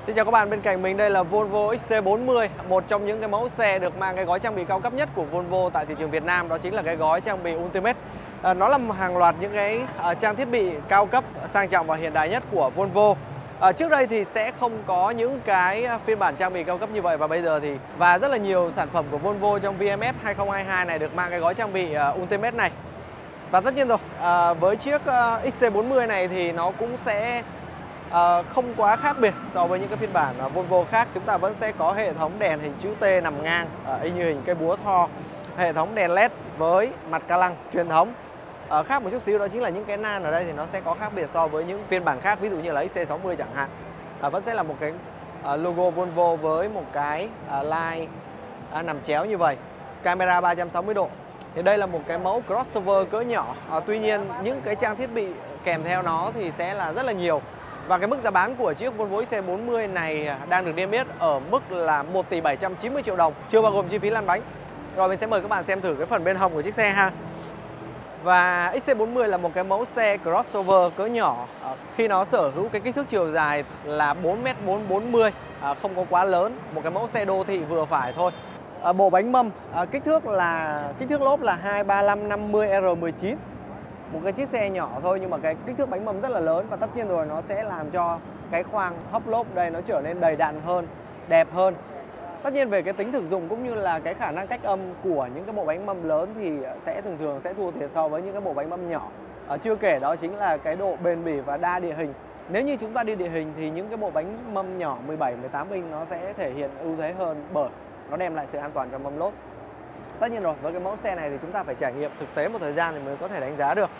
Xin chào các bạn, bên cạnh mình đây là Volvo XC40, một trong những cái mẫu xe được mang cái gói trang bị cao cấp nhất của Volvo tại thị trường Việt Nam, đó chính là cái gói trang bị Ultimate. Nó là một hàng loạt những cái trang thiết bị cao cấp, sang trọng và hiện đại nhất của Volvo. Trước đây thì sẽ không có những cái phiên bản trang bị cao cấp như vậy, và bây giờ thì rất là nhiều sản phẩm của Volvo trong VMF 2022 này được mang cái gói trang bị Ultimate này. Và tất nhiên rồi, với chiếc XC40 này thì nó cũng sẽ không quá khác biệt so với những cái phiên bản Volvo khác. Chúng ta vẫn sẽ có hệ thống đèn hình chữ T nằm ngang, y như hình cây búa Thor, hệ thống đèn LED với mặt ca lăng truyền thống. Khác một chút xíu đó chính là những cái nan ở đây thì nó sẽ có khác biệt so với những phiên bản khác, ví dụ như là XC60 chẳng hạn. Vẫn sẽ là một cái logo Volvo với một cái line nằm chéo như vậy, camera 360 độ. Thì đây là một cái mẫu crossover cỡ nhỏ, tuy nhiên những cái trang thiết bị kèm theo nó thì sẽ là rất là nhiều. Và cái mức giá bán của chiếc Volvo XC40 này đang được niêm yết ở mức là 1 tỷ 790 triệu đồng, chưa bao gồm chi phí lăn bánh. Rồi mình sẽ mời các bạn xem thử cái phần bên hông của chiếc xe ha. Và XC40 là một cái mẫu xe crossover cỡ nhỏ khi nó sở hữu cái kích thước chiều dài là 4m440, không có quá lớn, một cái mẫu xe đô thị vừa phải thôi. Bộ bánh mâm kích thước lốp là 235/50R19. Một cái chiếc xe nhỏ thôi nhưng mà cái kích thước bánh mâm rất là lớn, và tất nhiên rồi nó sẽ làm cho cái khoang hốc lốp đây nó trở nên đầy đặn hơn, đẹp hơn. Tất nhiên về cái tính thực dụng cũng như là cái khả năng cách âm của những cái bộ bánh mâm lớn thì thường sẽ thua thiệt so với những cái bộ bánh mâm nhỏ. Chưa kể đó chính là cái độ bền bỉ và đa địa hình. Nếu như chúng ta đi địa hình thì những cái bộ bánh mâm nhỏ 17, 18 inch nó sẽ thể hiện ưu thế hơn, bởi nó đem lại sự an toàn cho mâm lốp. Tất nhiên rồi, với cái mẫu xe này thì chúng ta phải trải nghiệm thực tế một thời gian thì mới có thể đánh giá được.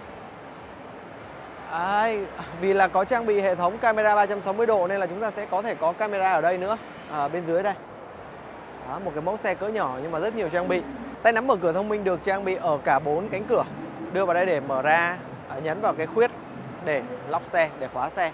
Vì là có trang bị hệ thống camera 360 độ nên là chúng ta sẽ có thể có camera ở đây nữa, bên dưới đây. Một cái mẫu xe cỡ nhỏ nhưng mà rất nhiều trang bị. Tay nắm mở cửa thông minh được trang bị ở cả 4 cánh cửa, đưa vào đây để mở ra, nhấn vào cái khuyết để lóc xe, để khóa xe.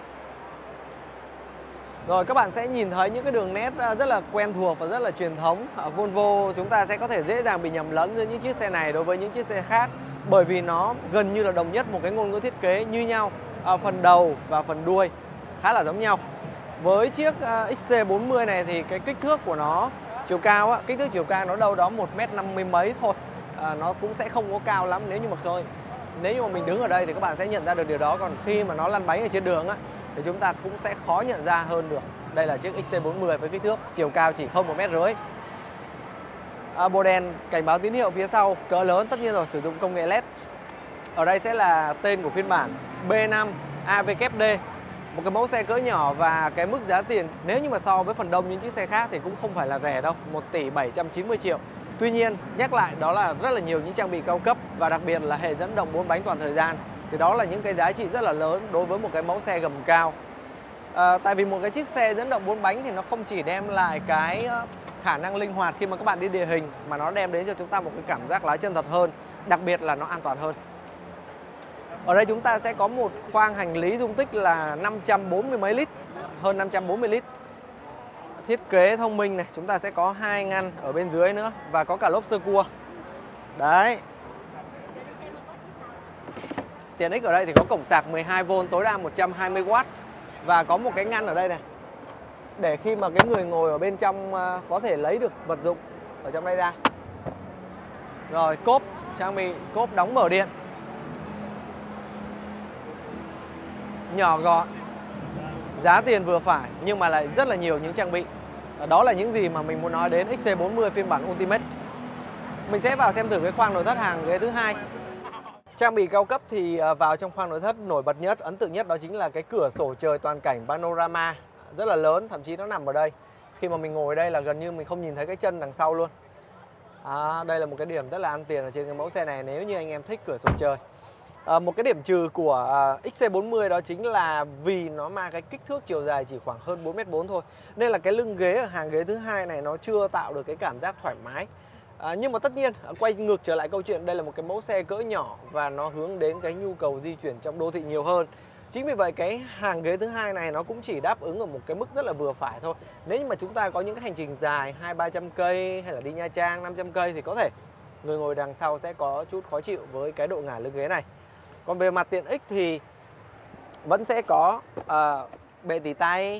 Rồi các bạn sẽ nhìn thấy những cái đường nét rất là quen thuộc và rất là truyền thống. Volvo chúng ta sẽ có thể dễ dàng bị nhầm lẫn giữa những chiếc xe này đối với những chiếc xe khác, bởi vì nó gần như là đồng nhất một cái ngôn ngữ thiết kế như nhau. Phần đầu và phần đuôi khá là giống nhau. Với chiếc XC40 này thì cái kích thước của nó, kích thước chiều cao nó đâu đó 1m50 mấy thôi. Nó cũng sẽ không có cao lắm nếu như mà mình đứng ở đây thì các bạn sẽ nhận ra được điều đó. Còn khi mà nó lăn bánh ở trên đường thì chúng ta cũng sẽ khó nhận ra hơn được. Đây là chiếc XC40 với kích thước chiều cao chỉ hơn 1m50. Bộ đèn cảnh báo tín hiệu phía sau cỡ lớn, tất nhiên rồi, sử dụng công nghệ LED. Ở đây sẽ là tên của phiên bản B5 AVKD, một cái mẫu xe cỡ nhỏ, và cái mức giá tiền nếu như mà so với phần đông những chiếc xe khác thì cũng không phải là rẻ đâu, 1 tỷ 790 triệu. Tuy nhiên, nhắc lại đó là rất là nhiều những trang bị cao cấp, và đặc biệt là hệ dẫn động 4 bánh toàn thời gian. Thì đó là những cái giá trị rất là lớn đối với một cái mẫu xe gầm cao. Tại vì một cái chiếc xe dẫn động 4 bánh thì nó không chỉ đem lại cái khả năng linh hoạt khi mà các bạn đi địa hình, mà nó đem đến cho chúng ta một cái cảm giác lái chân thật hơn, đặc biệt là nó an toàn hơn. Ở đây chúng ta sẽ có một khoang hành lý dung tích là 540 mấy lít, hơn 540 lít. Thiết kế thông minh này, chúng ta sẽ có 2 ngăn ở bên dưới nữa, và có cả lốp sơ cua. Đấy. Tiện ích ở đây thì có cổng sạc 12V tối đa 120W, và có một cái ngăn ở đây này, để khi mà cái người ngồi ở bên trong có thể lấy được vật dụng ở trong đây ra. Rồi cốp, trang bị cốp đóng mở điện, nhỏ gọn, giá tiền vừa phải nhưng mà lại rất là nhiều những trang bị. Đó là những gì mà mình muốn nói đến XC40 phiên bản Ultimate. Mình sẽ vào xem thử cái khoang nội thất hàng ghế thứ hai. Trang bị cao cấp thì vào trong khoang nội thất, nổi bật nhất, ấn tượng nhất đó chính là cái cửa sổ trời toàn cảnh panorama rất là lớn, thậm chí nó nằm ở đây. Khi mà mình ngồi ở đây là gần như mình không nhìn thấy cái chân đằng sau luôn. Đây là một cái điểm rất là ăn tiền ở trên cái mẫu xe này nếu như anh em thích cửa sổ trời. Một cái điểm trừ của XC40 đó chính là vì nó mang cái kích thước chiều dài chỉ khoảng hơn 4m4 thôi, nên là cái lưng ghế ở hàng ghế thứ hai này nó chưa tạo được cái cảm giác thoải mái. Nhưng mà tất nhiên, quay ngược trở lại câu chuyện, đây là một cái mẫu xe cỡ nhỏ và nó hướng đến cái nhu cầu di chuyển trong đô thị nhiều hơn. Chính vì vậy cái hàng ghế thứ hai này nó cũng chỉ đáp ứng ở một cái mức rất là vừa phải thôi. Nếu như mà chúng ta có những cái hành trình dài 200-300 cây hay là đi Nha Trang 500 cây thì có thể người ngồi đằng sau sẽ có chút khó chịu với cái độ ngả lưng ghế này. Còn về mặt tiện ích thì vẫn sẽ có bệ tỉ tay,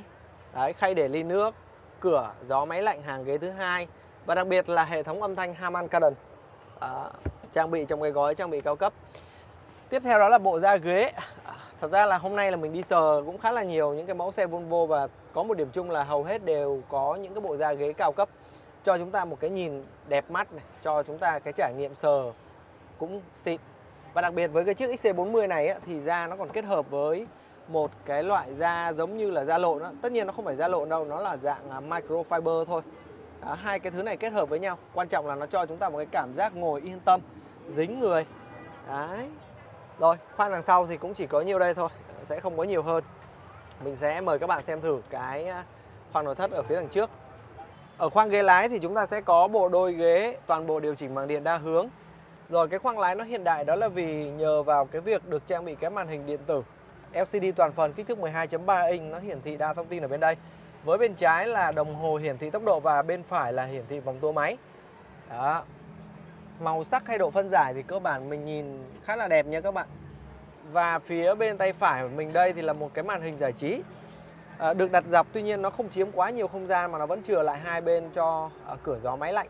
Đấy, khay để ly nước, cửa gió máy lạnh hàng ghế thứ hai và đặc biệt là hệ thống âm thanh Harman Kardon trang bị trong cái gói trang bị cao cấp. Tiếp theo đó là bộ da ghế. Thật ra là hôm nay là mình đi sờ cũng khá là nhiều những cái mẫu xe Volvo và có một điểm chung là hầu hết đều có những cái bộ da ghế cao cấp cho chúng ta một cái nhìn đẹp mắt này, cho chúng ta cái trải nghiệm sờ cũng xịn. Và đặc biệt với cái chiếc XC40 này á, thì da nó còn kết hợp với một cái loại da giống như là da lộn đó. Tất nhiên nó không phải da lộn đâu, nó là dạng microfiber thôi. Hai cái thứ này kết hợp với nhau. Quan trọng là nó cho chúng ta một cái cảm giác ngồi yên tâm, dính người. Đấy. Rồi, khoang đằng sau thì cũng chỉ có nhiêu đây thôi, sẽ không có nhiều hơn. Mình sẽ mời các bạn xem thử cái khoang nội thất ở phía đằng trước. Ở khoang ghế lái thì chúng ta sẽ có bộ đôi ghế toàn bộ điều chỉnh bằng điện đa hướng. Rồi cái khoang lái nó hiện đại đó là vì nhờ vào cái việc được trang bị cái màn hình điện tử LCD toàn phần kích thước 12.3 inch, nó hiển thị đa thông tin ở bên đây. Với bên trái là đồng hồ hiển thị tốc độ và bên phải là hiển thị vòng tua máy. Đó. Màu sắc hay độ phân giải thì cơ bản mình nhìn khá là đẹp nha các bạn. Và phía bên tay phải của mình đây thì là một cái màn hình giải trí được đặt dọc, tuy nhiên nó không chiếm quá nhiều không gian mà nó vẫn chừa lại hai bên cho cửa gió máy lạnh.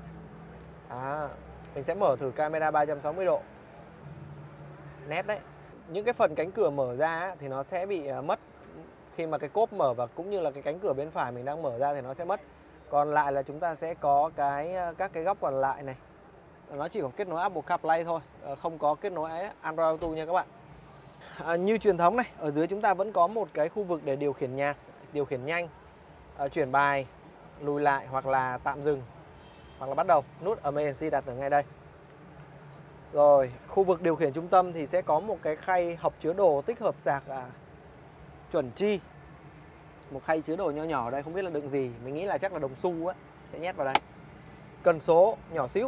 Mình sẽ mở thử camera 360 độ. Nét đấy. Những cái phần cánh cửa mở ra thì nó sẽ bị mất khi mà cái cốp mở, và cũng như là cái cánh cửa bên phải mình đang mở ra thì nó sẽ mất. Còn lại là chúng ta sẽ có các cái góc còn lại này. Nó chỉ có kết nối Apple CarPlay thôi, không có kết nối Android Auto nha các bạn. Như truyền thống này, ở dưới chúng ta vẫn có một cái khu vực để điều khiển nhạc, điều khiển nhanh, chuyển bài, lùi lại hoặc là tạm dừng, hoặc là bắt đầu. Nút Emergency đặt ở ngay đây. Rồi, khu vực điều khiển trung tâm thì sẽ có một cái khay hộp chứa đồ tích hợp sạc chuẩn chi. Một khay chứa đồ nho nhỏ ở đây, không biết là đựng gì. Mình nghĩ là chắc là đồng xu á, sẽ nhét vào đây. Cần số nhỏ xíu.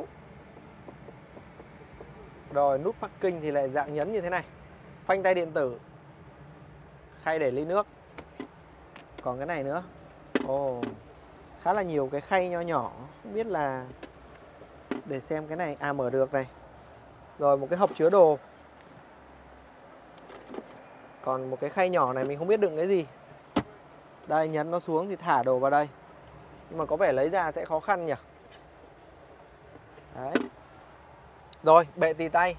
Rồi, nút parking thì lại dạng nhấn như thế này. Phanh tay điện tử. Khay để ly nước. Còn cái này nữa. Khá là nhiều cái khay nho nhỏ. Không biết là để xem cái này. Mở được này. Rồi một cái hộp chứa đồ. Còn một cái khay nhỏ này mình không biết đựng cái gì. Đây, nhấn nó xuống thì thả đồ vào đây. Nhưng mà có vẻ lấy ra sẽ khó khăn nhỉ. Đấy. Rồi, bệ tì tay.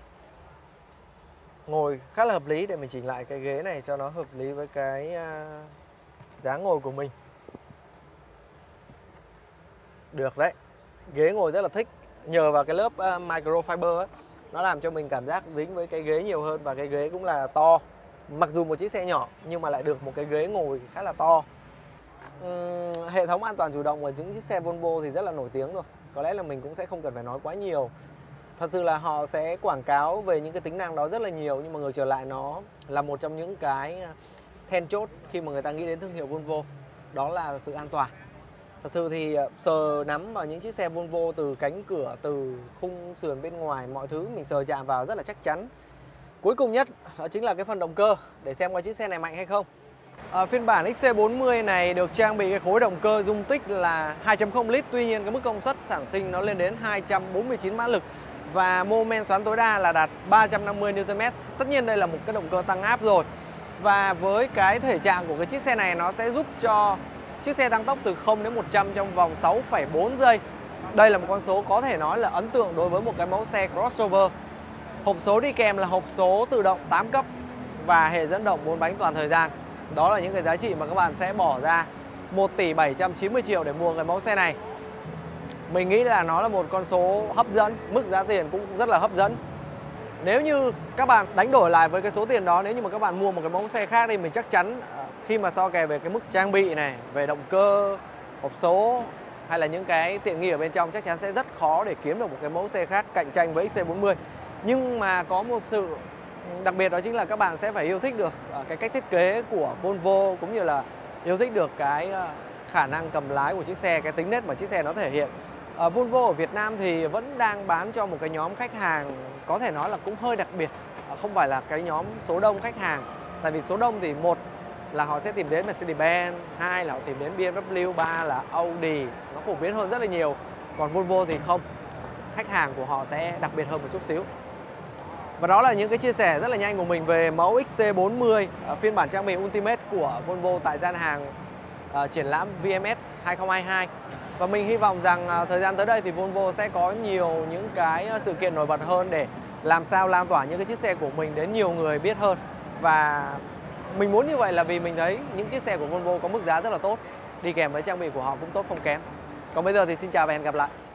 Ngồi khá là hợp lý, để mình chỉnh lại cái ghế này cho nó hợp lý với cái dáng ngồi của mình. Được đấy. Ghế ngồi rất là thích. Nhờ vào cái lớp microfiber ấy, nó làm cho mình cảm giác dính với cái ghế nhiều hơn. Và cái ghế cũng là to. Mặc dù một chiếc xe nhỏ nhưng mà lại được một cái ghế ngồi khá là to. Hệ thống an toàn chủ động của những chiếc xe Volvo thì rất là nổi tiếng rồi. Có lẽ là mình cũng sẽ không cần phải nói quá nhiều. Thật sự là họ sẽ quảng cáo về những cái tính năng đó rất là nhiều, nhưng mà ngược trở lại nó là một trong những cái then chốt khi mà người ta nghĩ đến thương hiệu Volvo. Đó là sự an toàn. Thật sự thì sờ nắm vào những chiếc xe Volvo, từ cánh cửa, từ khung sườn bên ngoài, mọi thứ mình sờ chạm vào rất là chắc chắn. Cuối cùng nhất đó chính là cái phần động cơ, để xem qua chiếc xe này mạnh hay không. Phiên bản XC40 này được trang bị cái khối động cơ dung tích là 2.0 lít. Tuy nhiên cái mức công suất sản sinh nó lên đến 249 mã lực và mô men xoắn tối đa là đạt 350 Nm. Tất nhiên đây là một cái động cơ tăng áp rồi. Và với cái thể trạng của cái chiếc xe này, nó sẽ giúp cho chiếc xe tăng tốc từ 0 đến 100 trong vòng 6,4 giây. Đây là một con số có thể nói là ấn tượng đối với một cái mẫu xe crossover. Hộp số đi kèm là hộp số tự động 8 cấp và hệ dẫn động 4 bánh toàn thời gian. Đó là những cái giá trị mà các bạn sẽ bỏ ra 1 tỷ 790 triệu để mua cái mẫu xe này. Mình nghĩ là nó là một con số hấp dẫn, mức giá tiền cũng rất là hấp dẫn. Nếu như các bạn đánh đổi lại với cái số tiền đó, nếu như mà các bạn mua một cái mẫu xe khác thì mình chắc chắn khi mà so kè về cái mức trang bị này, về động cơ, hộp số hay là những cái tiện nghi ở bên trong, chắc chắn sẽ rất khó để kiếm được một cái mẫu xe khác cạnh tranh với XC40. Nhưng mà có một sự đặc biệt, đó chính là các bạn sẽ phải yêu thích được cái cách thiết kế của Volvo, cũng như là yêu thích được cái khả năng cầm lái của chiếc xe, cái tính nét mà chiếc xe nó thể hiện. Volvo ở Việt Nam thì vẫn đang bán cho một cái nhóm khách hàng có thể nói là cũng hơi đặc biệt. Không phải là cái nhóm số đông khách hàng. Tại vì số đông thì một là họ sẽ tìm đến Mercedes-Benz, hai là họ tìm đến BMW, ba là Audi, nó phổ biến hơn rất là nhiều. Còn Volvo thì không, khách hàng của họ sẽ đặc biệt hơn một chút xíu. Và đó là những cái chia sẻ rất là nhanh của mình về mẫu XC40 phiên bản trang bị Ultimate của Volvo tại gian hàng triển lãm VMS 2022. Và mình hy vọng rằng thời gian tới đây thì Volvo sẽ có nhiều những cái sự kiện nổi bật hơn để làm sao lan tỏa những cái chiếc xe của mình đến nhiều người biết hơn. Và mình muốn như vậy là vì mình thấy những chiếc xe của Volvo có mức giá rất là tốt, đi kèm với trang bị của họ cũng tốt không kém. Còn bây giờ thì xin chào và hẹn gặp lại.